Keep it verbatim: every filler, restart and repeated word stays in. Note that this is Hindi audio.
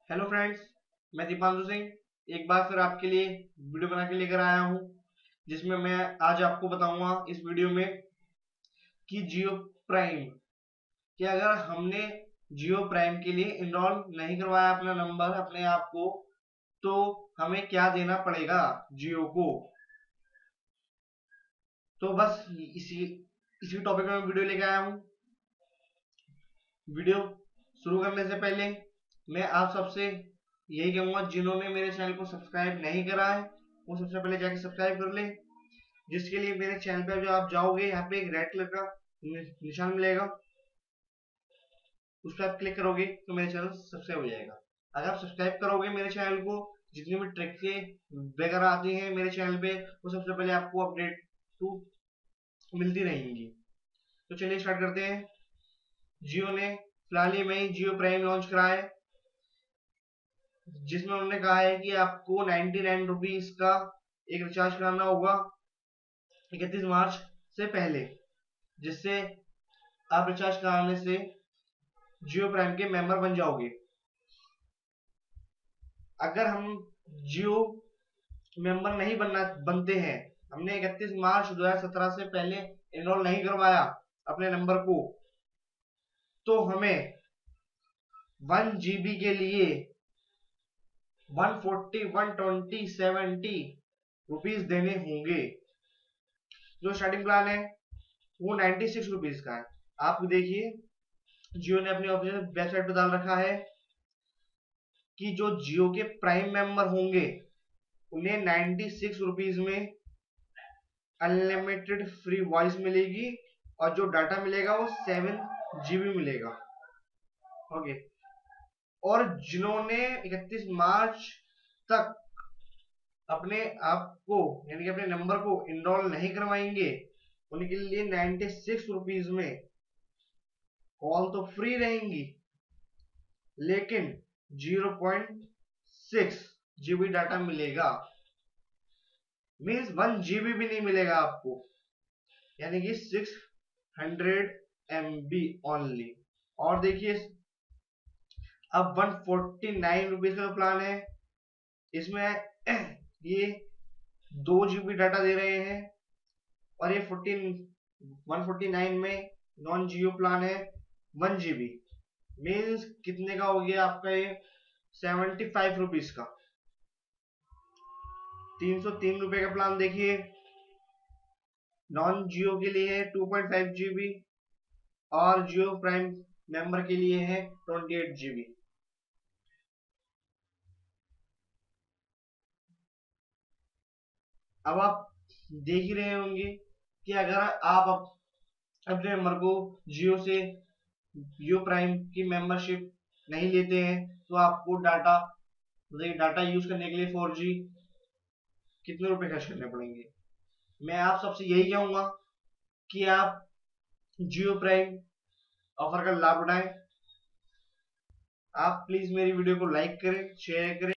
हेलो फ्रेंड्स, मैं दीपांशु सिंह एक बार फिर आपके लिए वीडियो बना के लेकर आया हूं, जिसमें मैं आज आपको बताऊंगा इस वीडियो में कि जियो प्राइम कि अगर हमने जियो प्राइम के लिए इनरोल नहीं करवाया अपना नंबर अपने आप को, तो हमें क्या देना पड़ेगा जियो को। तो बस इसी इसी टॉपिक में वीडियो लेकर आया हूं। वीडियो शुरू करने से पहले मैं आप सबसे यही कहूंगा, जिन्होंने मेरे चैनल को सब्सक्राइब नहीं करा है वो सबसे पहले जाके सब्सक्राइब कर ले। जिसके लिए मेरे चैनल पे जो आप जाओगे, यहाँ पे एक रेड कलर का निशान मिलेगा, उस पर आप क्लिक करोगे तो मेरे चैनल सब्सक्राइब हो जाएगा। अगर आप सब्सक्राइब करोगे मेरे चैनल को, जितनी भी ट्रिक्स वगैरह आती हैं मेरे चैनल पे, वो सबसे पहले आपको अपडेट टू मिलती रहेंगी। तो चलिए स्टार्ट करते हैं। जियो ने फिलहाल ही में जियो प्राइम लॉन्च करा है, जिसमें उन्होंने कहा है कि आपको नाइन्टी नाइन रुपीज का एक रिचार्ज कराना होगा इकतीस मार्च से पहले, जिससे आप रिचार्ज कराने से जियो प्राइम के मेंबर बन जाओगे। अगर हम जियो मेंबर नहीं बनना बनते हैं, हमने इकतीस मार्च दो हज़ार सत्रह से पहले एनरोल नहीं करवाया अपने नंबर को, तो हमें वन जीबी के लिए one forty, one twenty, seventy rupees देने होंगे। जो स्टार्टिंग प्लान है वो नाइन्टी सिक्स रुपीज का है। आप देखिए, जियो ने अपनी ऑफिशियल वेबसाइट पर डाल रखा है कि जो जियो के प्राइम मेंबर होंगे उन्हें नाइन्टी सिक्स रुपीज में अनलिमिटेड फ्री वॉइस मिलेगी और जो डाटा मिलेगा वो सेवन जीबी मिलेगा। ओके, और जिन्होंने इकतीस मार्च तक अपने आप को यानी कि अपने नंबर को इनरोल नहीं करवाएंगे, उनके लिए नाइन्टी सिक्स रुपीज में कॉल तो फ्री रहेंगी, लेकिन zero point six GB data मिलेगा। मींस वन जीबी भी नहीं मिलेगा आपको, यानी कि सिक्स हंड्रेड एमबी ओनली। और देखिए, अब वन फोर्टी नाइन रुपीज का प्लान है, इसमें ये दो जीबी डाटा दे रहे हैं, और ये फोर्टीन वन फोर्टी नाइन में नॉन जियो प्लान है वन जीबी। मीन्स कितने का हो गया आपका ये सेवेंटी फाइव रुपीज का। तीन सौ तीन रुपए का प्लान देखिए, नॉन जियो के लिए है टू पॉइंट फाइव जीबी और जियो प्राइम मेंबर के लिए है ट्वेंटी एट जीबी। अब आप देख ही रहे होंगे कि अगर आप अपने नंबर को जियो से जियो प्राइम की मेंबरशिप नहीं लेते हैं, तो आपको डाटा मतलब डाटा यूज करने के लिए फोर जी कितने रुपए खर्च करने पड़ेंगे। मैं आप सबसे यही कहूंगा कि आप जियो प्राइम ऑफर का लाभ उठाएं। आप प्लीज मेरी वीडियो को लाइक करें, शेयर करें।